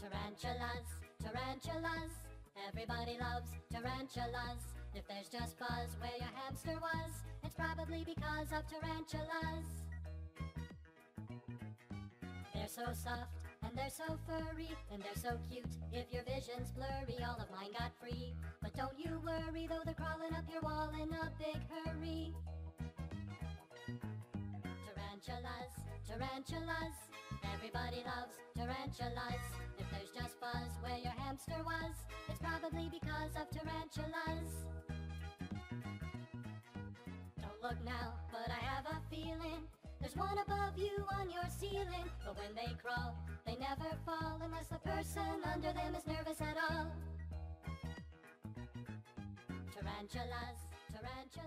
Tarantulas, tarantulas, everybody loves tarantulas. If there's just buzz where your hamster was, it's probably because of tarantulas. They're so soft, and they're so furry, and they're so cute. If your vision's blurry, all of mine got free. But don't you worry, though they're crawling up your wall in a big hurry. Tarantulas, tarantulas, everybody loves tarantulas. If there's just buzz where your hamster was, it's probably because of tarantulas. Don't look now, but I have a feeling there's one above you on your ceiling. But when they crawl, they never fall unless the person under them is nervous at all. Tarantulas, tarantulas.